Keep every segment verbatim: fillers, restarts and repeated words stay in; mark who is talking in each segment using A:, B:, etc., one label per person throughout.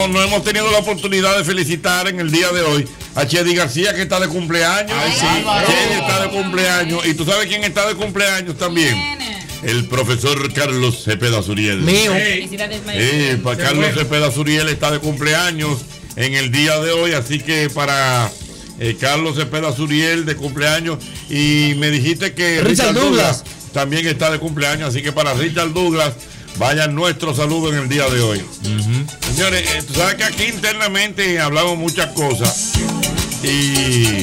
A: no, no hemos tenido la oportunidad de felicitar en el día de hoy a Chedi García, que está de cumpleaños. Ay, sí. Chedi está de cumpleaños. ¿Y tú sabes quién está de cumpleaños también? El profesor Carlos Cepeda Suriel.
B: Mío.
A: Sí, para Carlos Cepeda Suriel está de cumpleaños en el día de hoy, así que para eh, Carlos Cepeda Suriel de cumpleaños. Y me dijiste que
B: Richard, Richard Douglas.
A: Douglas también está de cumpleaños, así que para Richard Douglas vayan nuestros saludos en el día de hoy. Uh-huh. Señores, eh, tú sabes que aquí internamente hablamos muchas cosas y,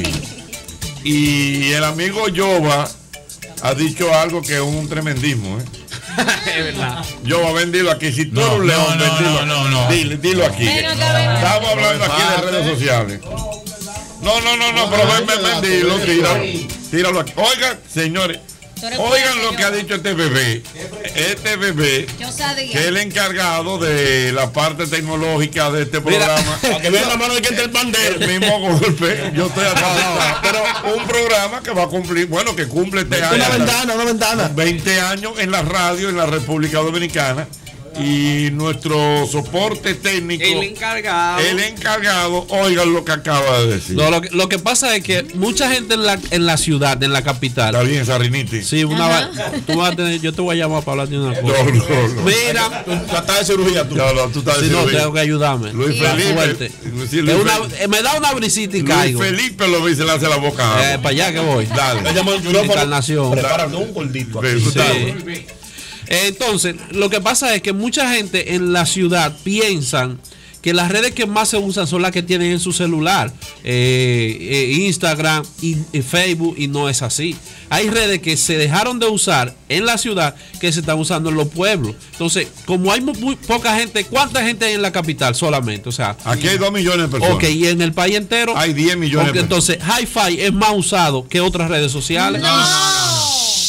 A: y el amigo Yoba ha dicho algo que es un tremendismo, ¿eh?
B: Es verdad.
A: Yoba, ven, dilo aquí. Si tú
C: no,
A: eres un león,
C: no,
A: ven,
C: no,
A: dilo,
C: no, no, no.
A: Dilo, dilo aquí.
C: No,
A: Estamos hablando aquí de redes sociales. No, no, no, no, pero ven, ven, ven, dilo, tíralo, tíralo aquí. Oigan, señores, oigan lo que ha dicho este bebé. Este bebé, que es el encargado de la parte tecnológica de este programa.
B: Para que vean la mano de que entra el bandero.
A: El mismo golpe, yo estoy acá. Pero un programa que va a cumplir, bueno, que cumple este año.
B: Una ventana, una ventana.
A: veinte años en la radio en la República Dominicana. Y nuestro soporte técnico,
D: el encargado,
A: el encargado, oigan lo que acaba de decir.
D: No, lo, que, lo que pasa es que mucha gente en la, en la ciudad, en la capital.
A: Está bien, Sariniti.
D: Sí, una tú vas a tener, yo te voy a llamar para hablar de una cosa.
A: No, no, no.
D: Mira,
A: tú estás de cirugía tú. No, no, tú estás de
D: sí,
A: cirugía.
D: No, tengo que ayudarme.
A: Luis Felipe.
D: Fuerte.
A: Sí, Luis
D: una,
A: Felipe.
D: me da una brisita y
A: Luis
D: caigo.
A: Felipe lo ve y se le hace la boca.
D: Eh, para allá que voy.
A: Dale.
B: Le llamo el micrófono.
D: Encarnación.
B: Prepárate un gordito.
D: Sí. Entonces, lo que pasa es que mucha gente en la ciudad piensan que las redes que más se usan son las que tienen en su celular, eh, eh, Instagram y, y Facebook, y no es así. Hay redes que se dejaron de usar en la ciudad que se están usando en los pueblos. Entonces, como hay muy, muy poca gente, ¿cuánta gente hay en la capital solamente? O sea,
A: aquí hay dos millones de personas.
D: Ok, y en el país entero
A: hay diez millones
D: okay,
A: de personas.
D: Entonces, Hi-Fi es más usado que otras redes sociales.
E: No, no, no, no.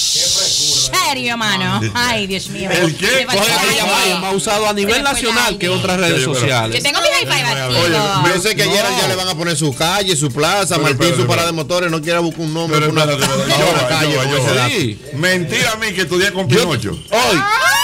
E: Serio, mano. Ay, Dios mío.
A: ¿El qué?
D: Es más usado a nivel nacional que otras redes sociales.
E: Yo tengo mi hi-fi activo.
F: Oye, yo sé que ayer ya le van a poner su calle, su plaza, Martín, su parada de motores, no quiera buscar un nombre.
A: Pero
F: una
A: calle. Mentira a mí que estudié con Pinocho.
F: Hoy.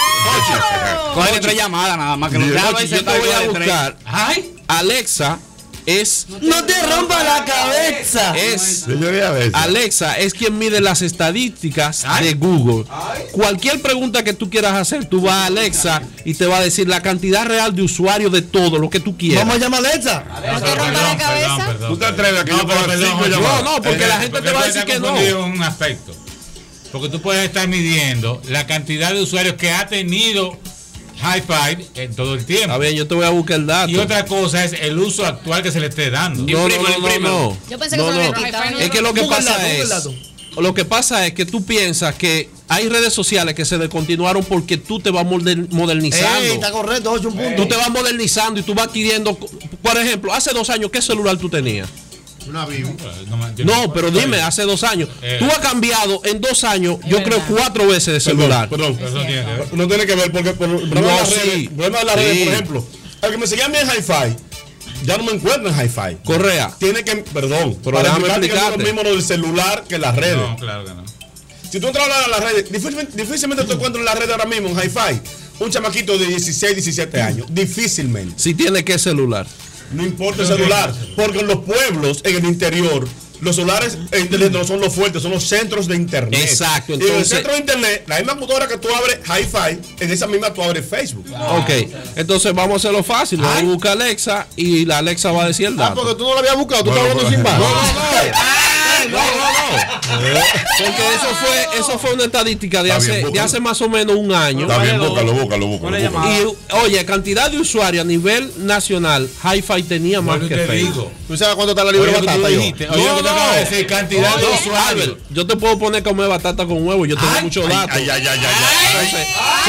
D: Coge tres llamadas nada más que lo que yo te voy a buscar. Alexa es
B: no te rompa la cabeza.
D: Es Alexa es quien mide las estadísticas Ay. de Google. Ay. Cualquier pregunta que tú quieras hacer, tú vas a Alexa y te va a decir la cantidad real de usuarios de todo lo que tú quieras.
B: Vamos a llamar a Alexa.
E: No te rompa la cabeza.
A: ¿Tú te atreves a que no, yo pueda cinco
D: llamadas? No, no, porque eh, la gente te va a decir que no.
C: Un aspecto. Porque tú puedes estar midiendo la cantidad de usuarios que ha tenido Hi-Fi en todo el tiempo.
D: A ver, yo te voy a buscar el dato.
C: Y otra cosa es el uso actual que se le esté dando.
D: No, no, no, no, no.
E: Yo pensé que
D: no,
E: no,
D: no. Es que lo que pasa es lo que pasa es que tú piensas que hay redes sociales que se descontinuaron porque tú te vas modernizando.
B: Ey, está correcto, ocho puntos.
D: Tú te vas modernizando y tú vas adquiriendo. Por ejemplo, hace dos años, ¿qué celular tú tenías?
F: Una Vivo.
D: No, no, pero dime, hace dos años. Eh, tú has cambiado en dos años, yo verdad. creo, cuatro veces de celular.
B: Perdón, perdón. No, tiene no tiene que ver porque por el problema
D: no,
B: de las
D: sí,
B: redes, problema de las
D: sí.
B: redes, por ejemplo, el que me seguía a mí en Hi-Fi, ya no me encuentro en Hi-Fi.
D: Correa.
B: Tiene que, perdón,
D: pero para déjame explicarte.
B: Que no es lo mismo lo del celular que las redes.
C: No, claro que no.
B: Si tú entras a las redes, difícilmente, difícilmente te encuentras en las redes ahora mismo en Hi-Fi un chamaquito de dieciséis, diecisiete años. Difícilmente.
D: Si tiene que celular.
B: No importa el celular, porque en los pueblos, en el interior, los celulares no son los fuertes, son los centros de internet.
D: Exacto.
B: Entonces, y en el centro de internet, la misma computadora que tú abres Hi-Fi, en esa misma tú abres Facebook.
D: Ok, entonces vamos a hacerlo fácil. Vamos a buscar Alexa y la Alexa va a decir el dato.
F: Ah, porque tú no lo habías buscado, tú
A: bueno,
F: estabas hablando sin más.
D: No, no, no. No, no, no. Porque eso fue, eso fue una estadística de hace, de hace más o menos un año.
A: Está bien, búscalo, búscalo, búscalo.
D: Y oye, cantidad de usuarios a nivel nacional, Hi-Fi tenía más que Facebook.
F: ¿Tú sabes cuánto está la libre batata?
D: No, no, decir, cantidad de usuarios. Yo te puedo poner comer batata con huevo, yo tengo muchos datos.
A: Ay, ay, ay, ay,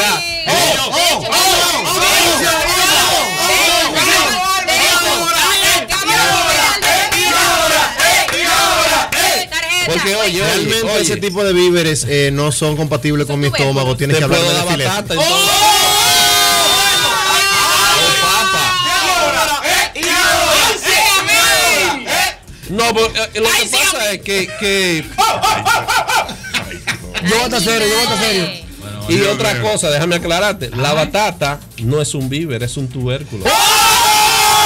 A: ay.
F: Porque oye, realmente oye, ese tipo de víveres eh, no son compatibles con mi estómago. Tienes que hablar de la filete.
D: No, pero eh, lo que pasa es que, que...
B: yo voy a estar serio, yo voy a estar serio.
D: Bueno, y otra creo. cosa, déjame aclararte, la batata no es un víver, es un tubérculo.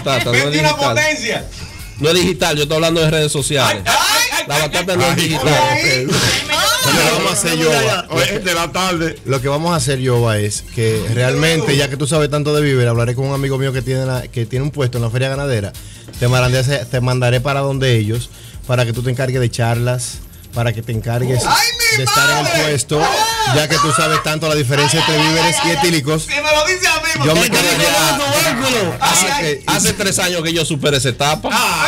D: batata, no es
B: Vende una
D: digital.
B: potencia.
D: No es digital, yo estoy hablando de redes sociales. La batata no es digital.
F: Lo que vamos a hacer, Yoba,
A: Oye, de la tarde.
F: lo que vamos a hacer, Yoba, es que realmente, ya que tú sabes tanto de víveres, hablaré con un amigo mío que tiene, la- que tiene un puesto en la feria ganadera. Te mandaré, te mandaré para donde ellos, para que tú te encargues de charlas, para que te encargues de estar en el puesto, ya que tú sabes tanto la diferencia entre víveres y etílicos.
B: Si me lo dice a mí,
F: Yo me
B: porque-
F: quedaría.
D: Hace,
F: Hace que-
D: hace tres años que yo superé esa etapa.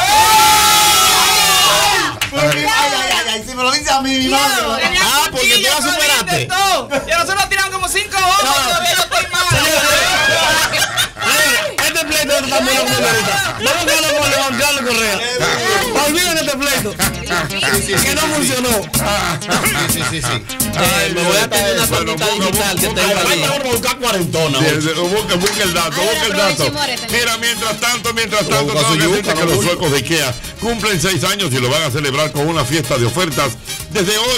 B: Porque- ay, ay, ay, ay, si me lo dice a mí, mi madre.
F: Ah, porque tú la superaste.
G: Y a nosotros tiramos como cinco horas y todavía yo estoy mal.
F: Este pleito está muy loco ahorita. Vamos a hablar con Juan Carlos Correa. Olviden este pleito. Que no funcionó. Sí, sí, sí.
D: Eh, me voy a tener una
A: Bueno,
D: tortita
A: busca,
D: digital que
A: busca,
D: tengo
A: busca,
D: ahí.
B: Vamos a buscar cuarentona.
A: Sí, sí, Busca, busca el dato,
E: Ahora
A: busca el dato.
E: aproveche y muérete.
A: Mira, mientras tanto, mientras tanto,
F: Busca
A: tengo
F: su
A: que
F: yuca,
A: decirte que
F: no
A: los
F: busca.
A: suecos de IKEA cumplen seis años y lo van a celebrar con una fiesta de ofertas desde hoy.